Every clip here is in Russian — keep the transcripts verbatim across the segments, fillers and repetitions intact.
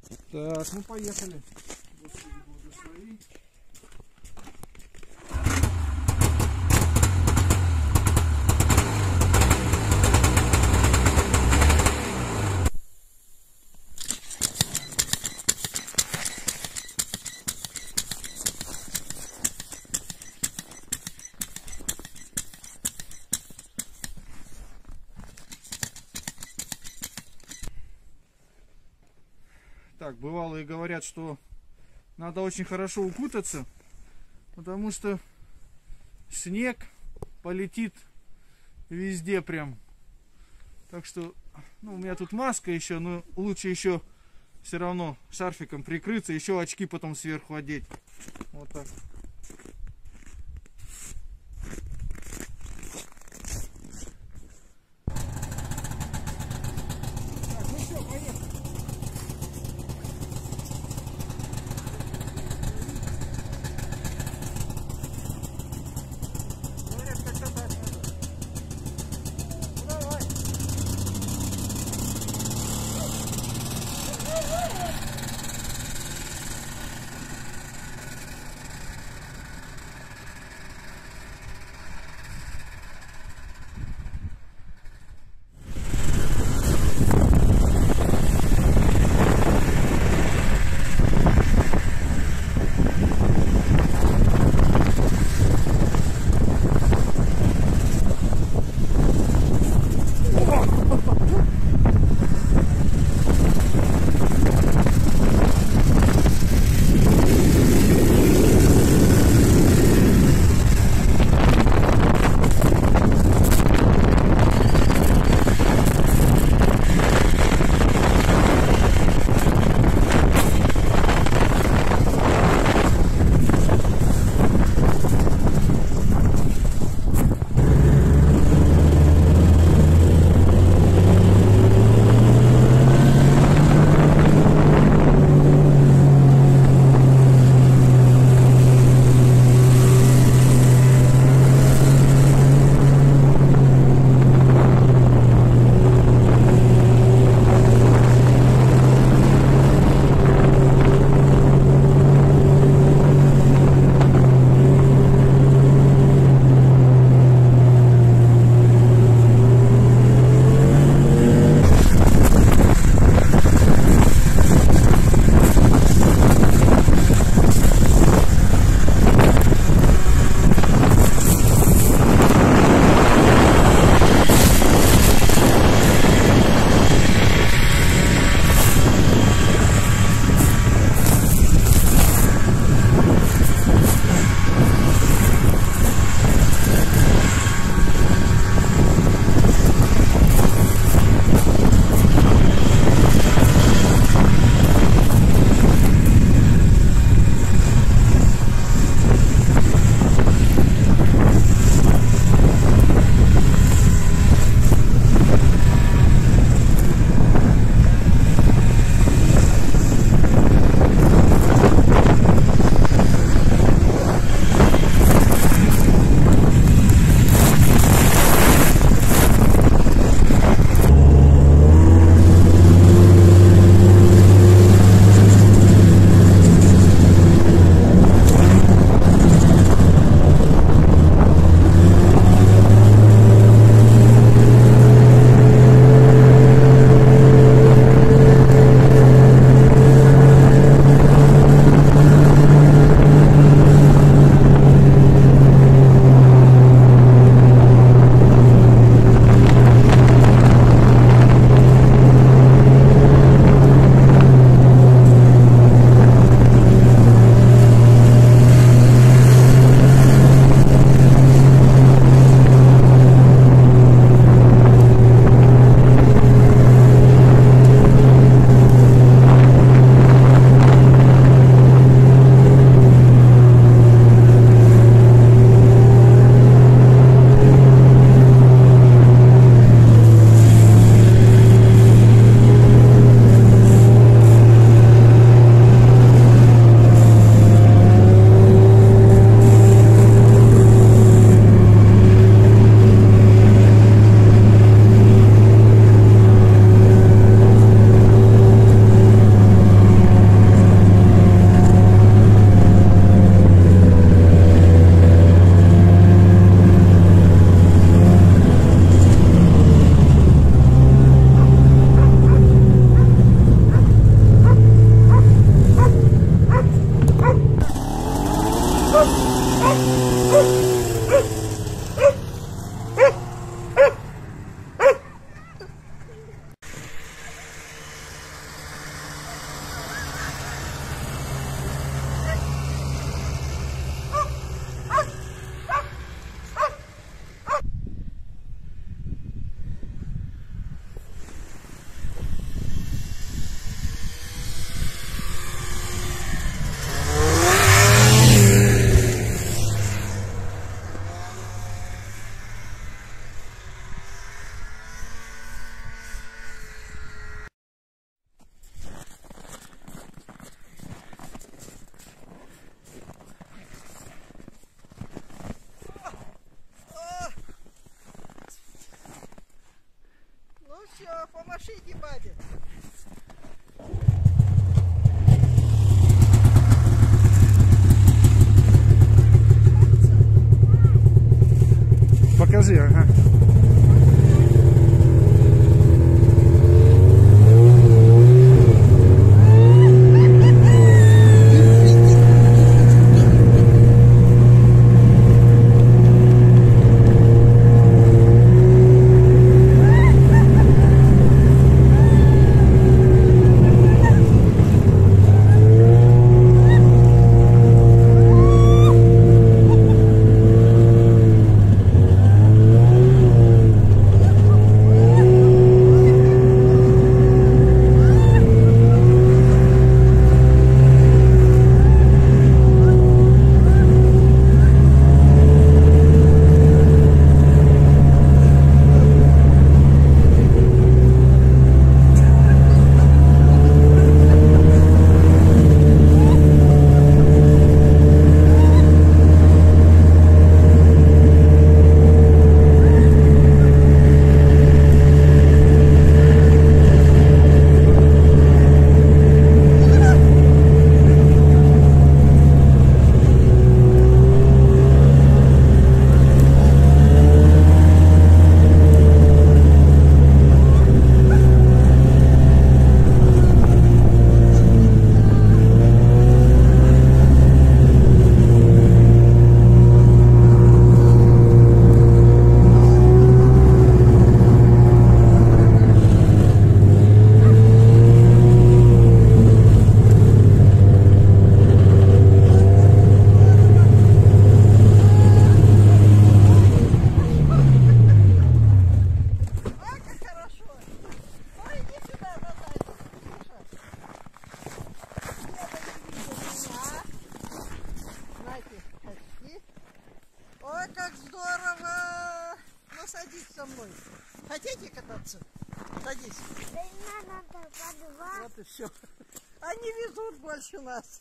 Так, ну поехали. Господи, благослови. Так, бывалые говорят, что надо очень хорошо укутаться, потому что снег полетит везде прям. Так что, ну, у меня тут маска еще, но лучше еще все равно шарфиком прикрыться, еще очки потом сверху одеть. Вот так. Так, ну все, поехали. машине, бабе. Покажи, ага. Ой, как здорово! Ну, садись со мной. Хотите кататься? Садись. Вот и все. Они везут больше нас.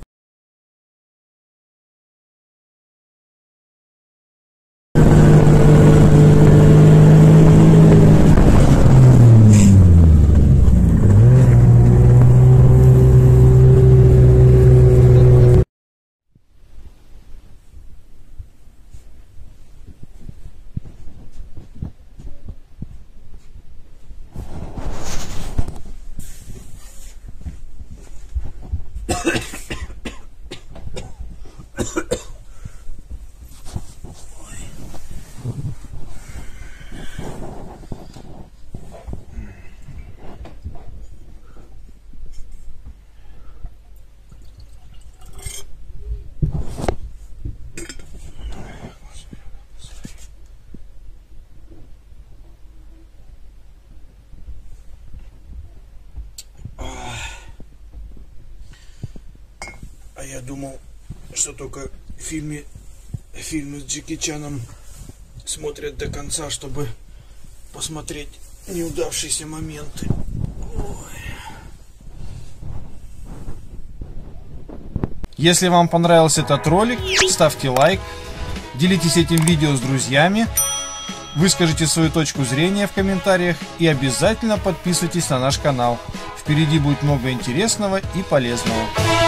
А я думал, что только в фильме, фильмы с Джеки Чаном смотрят до конца, чтобы посмотреть неудавшиеся моменты. Ой. Если вам понравился этот ролик, ставьте лайк, делитесь этим видео с друзьями, выскажите свою точку зрения в комментариях и обязательно подписывайтесь на наш канал. Впереди будет много интересного и полезного.